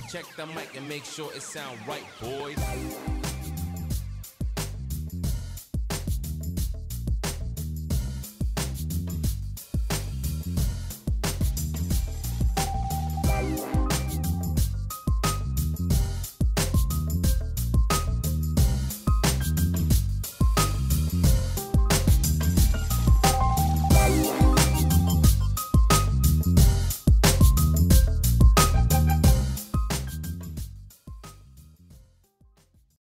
Check the mic and make sure it sound right, boys.